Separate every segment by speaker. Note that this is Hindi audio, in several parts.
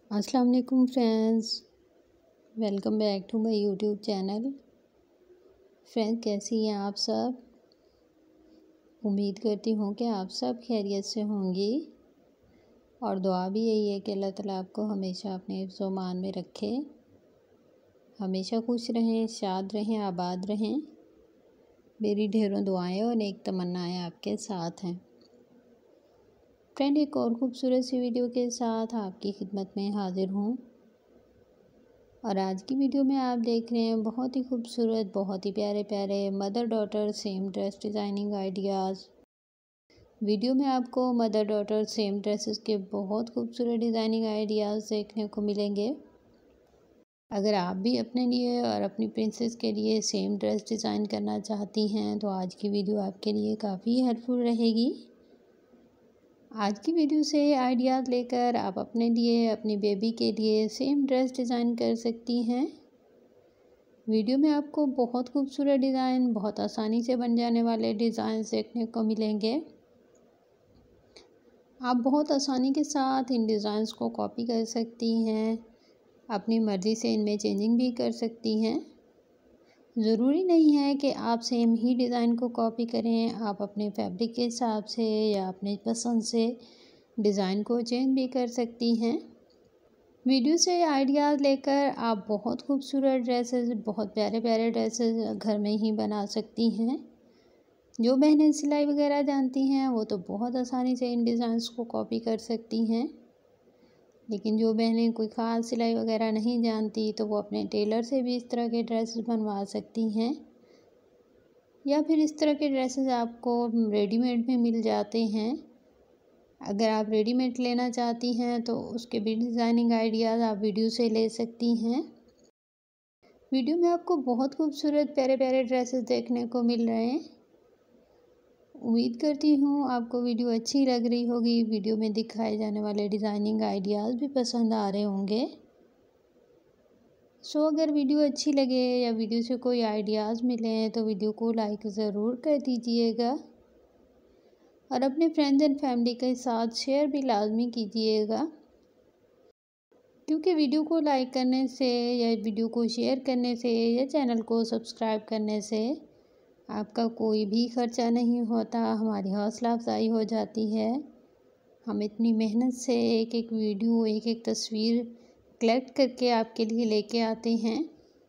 Speaker 1: अस्सलाम वालेकुम friends, welcome back to my YouTube channel. Friends, कैसी हैं आप सब? उम्मीद करती हूँ कि आप सब खैरियत से होंगी और दुआ भी यही है कि अल्लाह ताला आपको हमेशा अपने हिफ्ज़-ओ-मान में रखे, हमेशा खुश रहें, शाद रहें, आबाद रहें। मेरी ढेरों दुआएं और नेक तमन्नाएं आपके साथ हैं। फ्रेंड, एक और ख़ूबसूरत सी वीडियो के साथ आपकी खिदमत में हाज़िर हूँ और आज की वीडियो में आप देख रहे हैं बहुत ही खूबसूरत, बहुत ही प्यारे प्यारे mother daughter same dress designing ideas. Video में आपको मदर डॉटर सेम ड्रेसेस के बहुत खूबसूरत डिज़ाइनिंग आइडियाज़ देखने को मिलेंगे। अगर आप भी अपने लिए और अपनी प्रिंसेस के लिए सेम ड्रेस डिज़ाइन करना चाहती हैं तो आज की वीडियो आपके लिए काफ़ी हेल्पफुल रहेगी। आज की वीडियो से आइडियाज़ लेकर आप अपने लिए, अपनी बेबी के लिए सेम ड्रेस डिज़ाइन कर सकती हैं। वीडियो में आपको बहुत खूबसूरत डिज़ाइन, बहुत आसानी से बन जाने वाले डिज़ाइन देखने को मिलेंगे। आप बहुत आसानी के साथ इन डिज़ाइंस को कॉपी कर सकती हैं, अपनी मर्ज़ी से इनमें चेंजिंग भी कर सकती हैं। ज़रूरी नहीं है कि आप सेम ही डिज़ाइन को कॉपी करें, आप अपने फैब्रिक के हिसाब से या अपने पसंद से डिज़ाइन को चेंज भी कर सकती हैं। वीडियो से आइडियाज़ लेकर आप बहुत खूबसूरत ड्रेसेस, बहुत प्यारे प्यारे ड्रेसेस घर में ही बना सकती हैं। जो बहनें सिलाई वगैरह जानती हैं वो तो बहुत आसानी से इन डिज़ाइंस को कॉपी कर सकती हैं, लेकिन जो बहनें कोई ख़ास सिलाई वगैरह नहीं जानती तो वो अपने टेलर से भी इस तरह के ड्रेसेस बनवा सकती हैं, या फिर इस तरह के ड्रेसेस आपको रेडीमेड में मिल जाते हैं। अगर आप रेडीमेड लेना चाहती हैं तो उसके भी डिज़ाइनिंग आइडियाज़ आप वीडियो से ले सकती हैं। वीडियो में आपको बहुत खूबसूरत प्यारे प्यारे ड्रेसेस देखने को मिल रहे हैं। उम्मीद करती हूँ आपको वीडियो अच्छी लग रही होगी। वीडियो में दिखाए जाने वाले डिज़ाइनिंग आइडियाज़ भी पसंद आ रहे होंगे। अगर वीडियो अच्छी लगे या वीडियो से कोई आइडियाज़ मिलें तो वीडियो को लाइक ज़रूर कर दीजिएगा और अपने फ्रेंड्स एंड फैमिली के साथ शेयर भी लाजमी कीजिएगा, क्योंकि वीडियो को लाइक करने से या वीडियो को शेयर करने से या चैनल को सब्सक्राइब करने से आपका कोई भी ख़र्चा नहीं होता, हमारी हौसला अफजाई हो जाती है। हम इतनी मेहनत से एक एक वीडियो, एक एक तस्वीर कलेक्ट करके आपके लिए लेके आते हैं।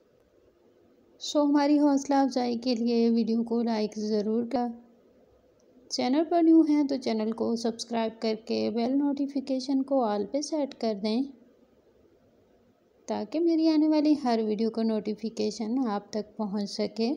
Speaker 1: हमारी हौसला अफजाई के लिए वीडियो को लाइक ज़रूर कर, चैनल पर न्यू हैं तो चैनल को सब्सक्राइब करके बेल नोटिफिकेशन को ऑल पे सेट कर दें, ताकि मेरी आने वाली हर वीडियो का नोटिफिकेशन आप तक पहुंच सके।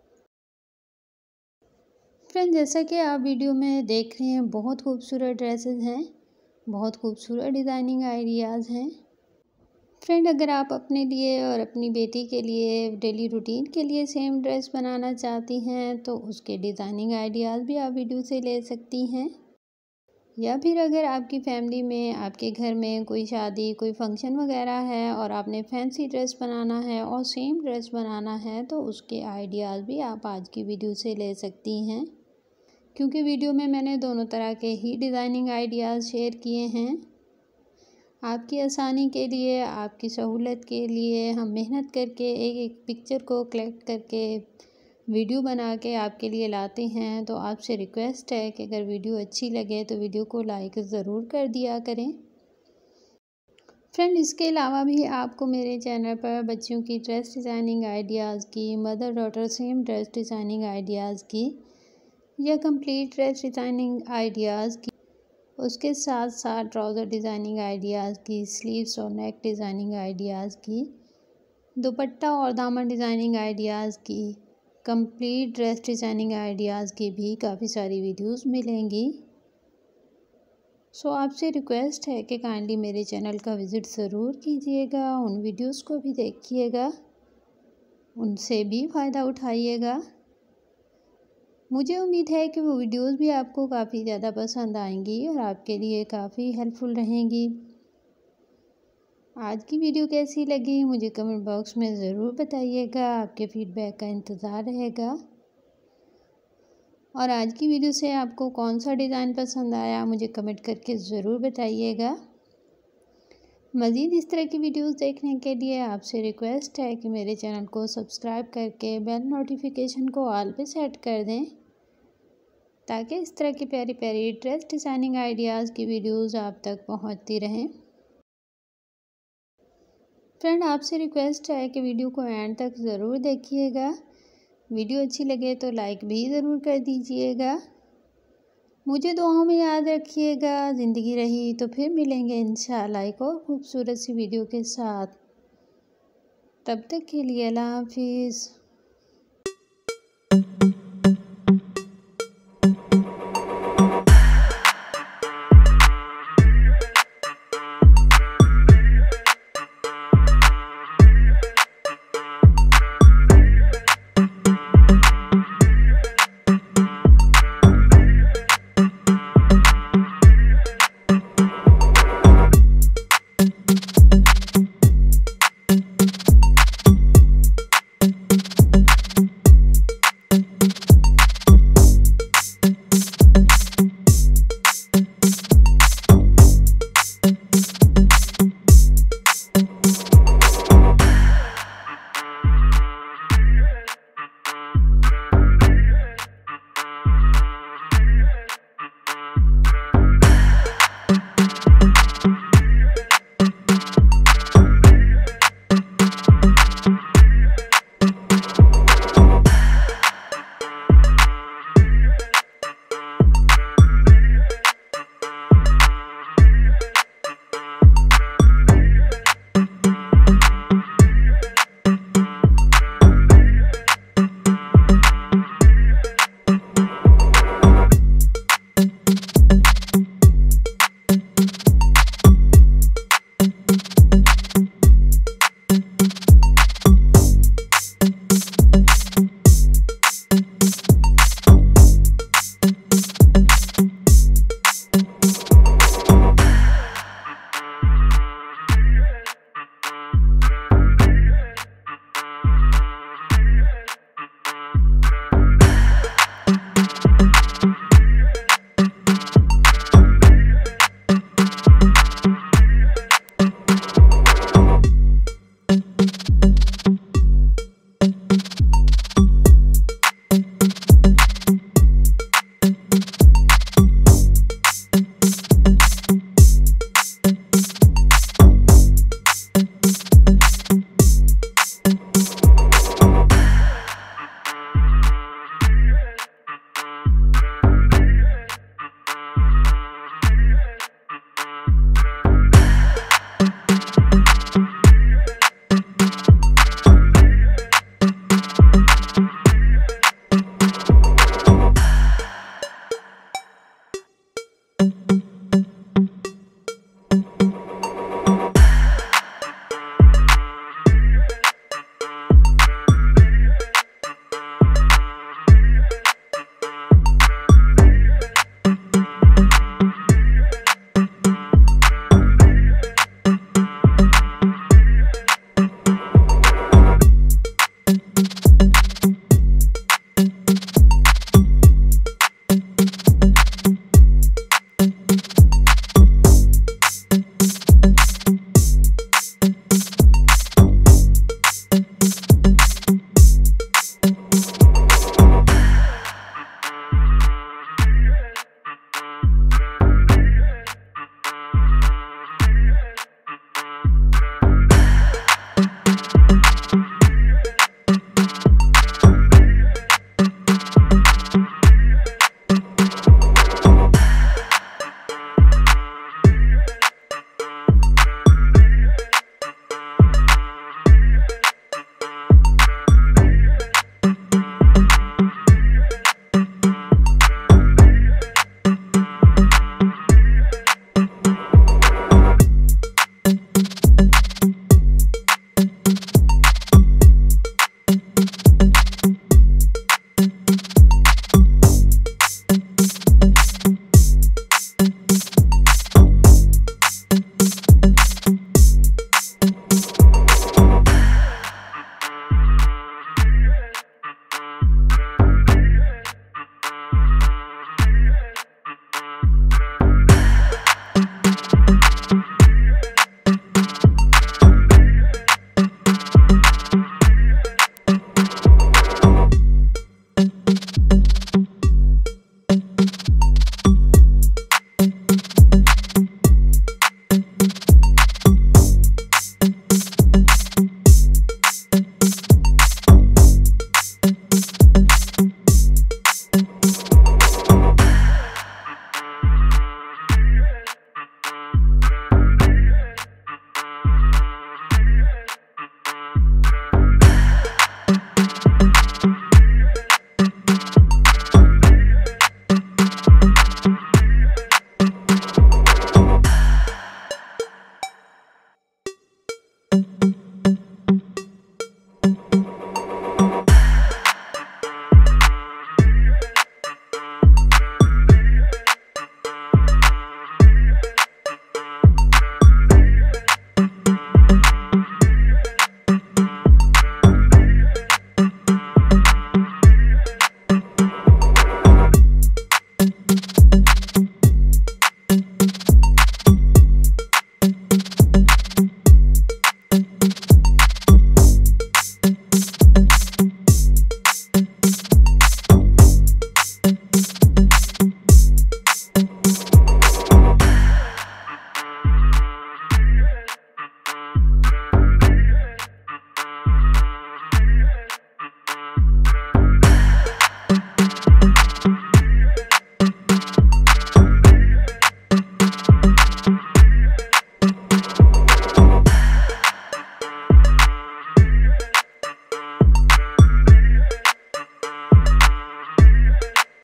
Speaker 1: फ्रेंड, जैसा कि आप वीडियो में देख रहे हैं बहुत खूबसूरत ड्रेसेस हैं, बहुत खूबसूरत डिज़ाइनिंग आइडियाज़ हैं। फ्रेंड, अगर आप अपने लिए और अपनी बेटी के लिए डेली रूटीन के लिए सेम ड्रेस बनाना चाहती हैं तो उसके डिज़ाइनिंग आइडियाज़ भी आप वीडियो से ले सकती हैं। या फिर अगर आपकी फैमिली में, आपके घर में कोई शादी, कोई फंक्शन वगैरह है और आपने फैंसी ड्रेस बनाना है और सेम ड्रेस बनाना है तो उसके आइडियाज़ भी आप आज की वीडियो से ले सकती हैं, क्योंकि वीडियो में मैंने दोनों तरह के ही डिज़ाइनिंग आइडियाज़ शेयर किए हैं। आपकी आसानी के लिए, आपकी सहूलत के लिए हम मेहनत करके एक एक पिक्चर को कलेक्ट करके वीडियो बना के आपके लिए लाते हैं। तो आपसे रिक्वेस्ट है कि अगर वीडियो अच्छी लगे तो वीडियो को लाइक ज़रूर कर दिया करें। फ्रेंड, इसके अलावा भी आपको मेरे चैनल पर बच्चियों की ड्रेस डिज़ाइनिंग आइडियाज़ की, mother daughter same dress designing ideas की या कंप्लीट ड्रेस डिज़ाइनिंग आइडियाज़ की, उसके साथ साथ ट्राउज़र डिज़ाइनिंग आइडियाज़ की, स्लीव्स और नेक डिज़ाइनिंग आइडियाज़ की, दुपट्टा और दामन डिज़ाइनिंग आइडियाज़ की, कंप्लीट ड्रेस डिज़ाइनिंग आइडियाज़ की भी काफ़ी सारी वीडियोस मिलेंगी। आपसे रिक्वेस्ट है कि काइंडली मेरे चैनल का विज़िट ज़रूर कीजिएगा, उन वीडियोस को भी देखिएगा, उनसे भी फ़ायदा उठाइएगा। मुझे उम्मीद है कि वो वीडियोस भी आपको काफ़ी ज़्यादा पसंद आएंगी और आपके लिए काफ़ी हेल्पफुल रहेंगी। आज की वीडियो कैसी लगी मुझे कमेंट बॉक्स में ज़रूर बताइएगा, आपके फीडबैक का इंतज़ार रहेगा। और आज की वीडियो से आपको कौन सा डिज़ाइन पसंद आया मुझे कमेंट करके ज़रूर बताइएगा। मज़ीद इस तरह की वीडियोस देखने के लिए आपसे रिक्वेस्ट है कि मेरे चैनल को सब्सक्राइब करके बेल नोटिफिकेशन को ऑल पे सेट कर दें, ताकि इस तरह की प्यारी प्यारी ड्रेस डिज़ाइनिंग आइडियाज़ की वीडियोस आप तक पहुंचती रहें। फ्रेंड, आपसे रिक्वेस्ट है कि वीडियो को एंड तक ज़रूर देखिएगा। वीडियो अच्छी लगे तो लाइक भी ज़रूर कर दीजिएगा। मुझे दुआओं में याद रखिएगा। ज़िंदगी रही तो फिर मिलेंगे इंशाल्लाह एक और खूबसूरत सी वीडियो के साथ। तब तक के लिए अल्लाह हाफिज़।